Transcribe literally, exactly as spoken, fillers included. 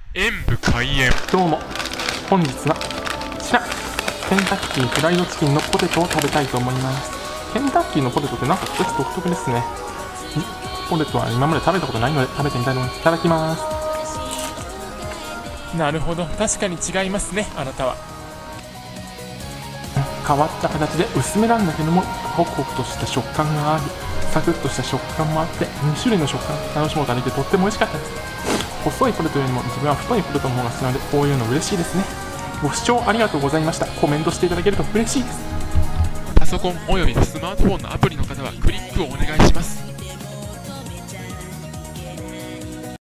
演武開演。 どうも、本日はこちらケンタッキーフライドチキンのポテトを食べたいと思います。ケンタッキーのポテトってなんか一つ独特ですね。ポテトは今まで食べたことないので食べてみたいと思います。いただきます。 なるほど、確かに違いますね、あなたは。 変わった形で薄めなんだけどもホクホクとした食感があり、サクッとした食感もあって、に種類の食感を楽しむことができてとっても美味しかったです。細いポテトよりも自分は太いポテトの方が好きなので、こういうの嬉しいですね。ご視聴ありがとうございました。コメントしていただけると嬉しいです。 パソコンおよびスマートフォンのアプリの方はクリックをお願いします。